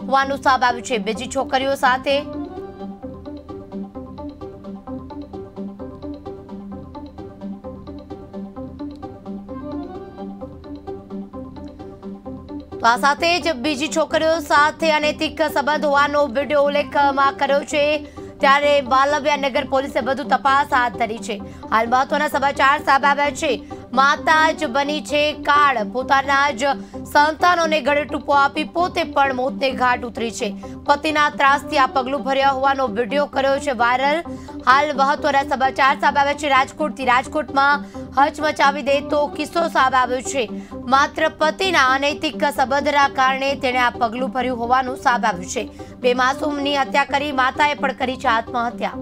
હોવાનું સામે આવ્યું છે। બીજી છોકરીઓ સાથે તો આ સાથે જ બીજી છોકરીઓ સાથે અનૈતિક સંબંધ હોવાનો વિડીયો ઉલ્લેખમાં કર્યો છે। ત્યારે માલવ્યા નગર પોલીસે વધુ તપાસ હાથ ધરી છે। હાલ મહત્વના સમાચાર સામે આવ્યા છે। માતા જ બની છે કાળ, પોતાના જ સંતાનોને ગળે ટૂંપો આપી પોતે પણ મોતને ઘાટ ઉતરી છે। પતિના ત્રાસથી આ પગલું ભર્યા હોવાનો વિડીયો કર્યો છે વાયરલ। હાલ મહત્વના સમાચાર સામે આવ્યા છે રાજકોટથી। રાજકોટમાં હચમચાવી દેતો કિસ્સો સામે આવ્યો છે। માત્ર પતિના અનૈતિક સંબંધના કારણે તેણે આ પગલું ભર્યું હોવાનું સામે આવ્યું છે। બે માસૂમની હત્યા કરી માતાએ પણ કરી છે આત્મહત્યા।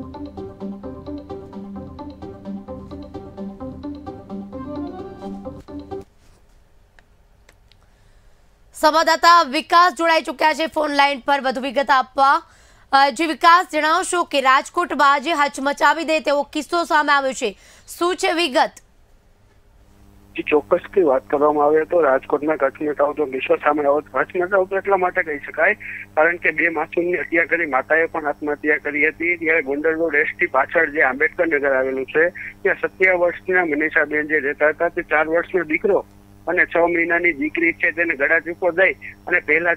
સંવાદદાતા વિકાસ જોડાઈ ચૂક્યા છે ફોન લાઈન પર વધુ વિગત આપવા। જે વિકાસ, જણાવશો કે રાજકોટમાં આજે હચમચાવી દે તેવો કિસ્સો સામે આવ્યો છે, શું છે વિગત? ચોક્કસથી વાત કરવામાં આવે તો રાજકોટમાં હચમચાવતો કિસ્સો સામે આવ્યો। હચમચાવતો એટલા માટે કહી શકાય કારણ કે બે માસૂમની હત્યા કરી માતાએ પણ આત્મહત્યા કરી હતી। ત્યારે ગોંડલ રોડ એસટી પાછળ જે આંબેડકર નગર આવેલું છે ત્યાં 27 વર્ષના મનીષાબેન જે રહેતા હતા તે 4 વર્ષનો દીકરો અને 6 મહિનાની દીકરી છે તેને ગળા ચૂકો દઈ અને પહેલા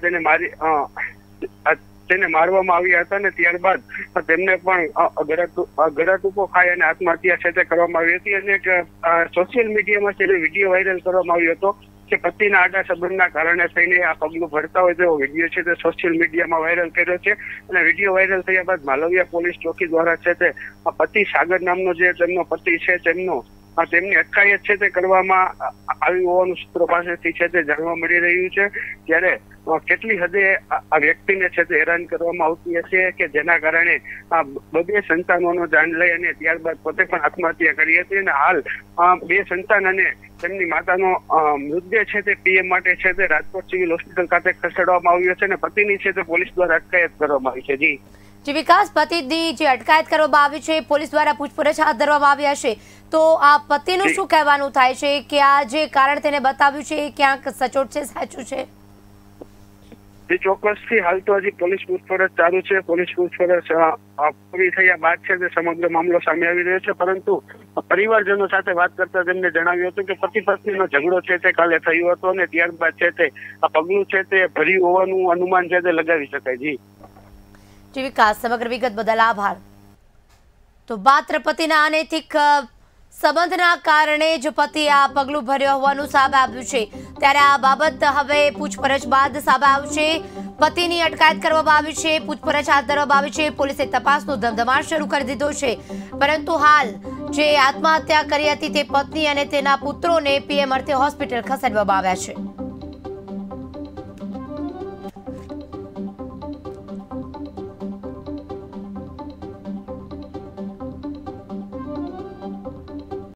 તેને મારવામાં આવ્યા હતા અને ત્યારબાદ તેમને પણ ગળા ટૂંકો ખાઈ અને આત્મહત્યા છે તે કરવામાં આવી હતી। અને સોશિયલ મીડિયામાં તેનો વિડીયો વાયરલ કરવામાં આવ્યો હતો કે પતિના આડા સંબંધના કારણે થઈને આ પગલું ભરતા હોય તેવો વિડીયો છે તે સોશિયલ મીડિયામાં વાયરલ કર્યો છે। અને વિડીયો વાયરલ થયા બાદ માલવિયા પોલીસ ચોકી દ્વારા છે તે પતિ સાગર નામનો જે તેમનો પતિ છે તેમની અટકાયત છે તે કરવામાં આવી હોવાનું સૂત્રો પાસેથી છે તે જાણવા મળી રહ્યું છે। ત્યારે કેટલી હદે આ વ્યક્તિને છે તે હેરાન કરવામાં આવતી હશે કે જેના કારણે બે સંતાનોનો જાન લઈ અને ત્યારબાદ પોતે પણ આત્મહત્યા કરી હતી। અને હાલ બે સંતાન અને તેમની માતાનો મૃતદેહ છે તે પીએમ માટે છે તે રાજકોટ સિવિલ હોસ્પિટલ ખાતે ખસેડવામાં આવ્યો છે અને પતિની છે તે પોલીસ દ્વારા અટકાયત કરવામાં આવી છે। જી વિકાસ, પતિની જે અટકાયત કરવામાં આવી છે પોલીસ દ્વારા પૂછપરછ હાથ ધરવામાં આવી હશે, તો આ પતિનું શું કહેવાનું થાય છે કે આ જે કારણ તેને બતાવ્યું છે એ ક્યાંક સચોટ છે, સાચું છે? ચોક્કસથી હાલ તો હજી પોલીસ પૂછપરછ ચાલુ છે। પોલીસ પૂછપરછ પૂરી થયા બાદ છે તે સમગ્ર મામલો સામે આવી રહ્યો છે। પરંતુ પરિવારજનો સાથે વાત કરતા તેમને જણાવ્યું હતું કે પતિ પત્નીનો ઝઘડો છે તે કાલે થયો હતો અને ત્યારબાદ છે તે આ પગલું છે તે ભર્યું હોવાનું અનુમાન છે તે લગાવી શકાય। જી વિકાસ, સમગ્ર વિગત બદલ આભાર। તો માત્ર પતિના અનૈતિક સંબંધના કારણે જ પતિએ આ પગલું ભર્યો હોવાનું સામે આવ્યું છે। ત્યારે આ બાબત હવે પૂછપરછ બાદ સામે આવશે। પતિની અટકાયત કરવામાં આવી છે, પૂછપરછ હાથ ધરવામાં આવી છે, પોલીસે તપાસનો ધમધમાટ શરૂ કરી દીધો છે। પરંતુ હાલ જે આત્મહત્યા કરી હતી તે પત્ની અને તેના પુત્રોને પીએમ અર્થે હોસ્પિટલ ખસેડવામાં આવ્યા છે।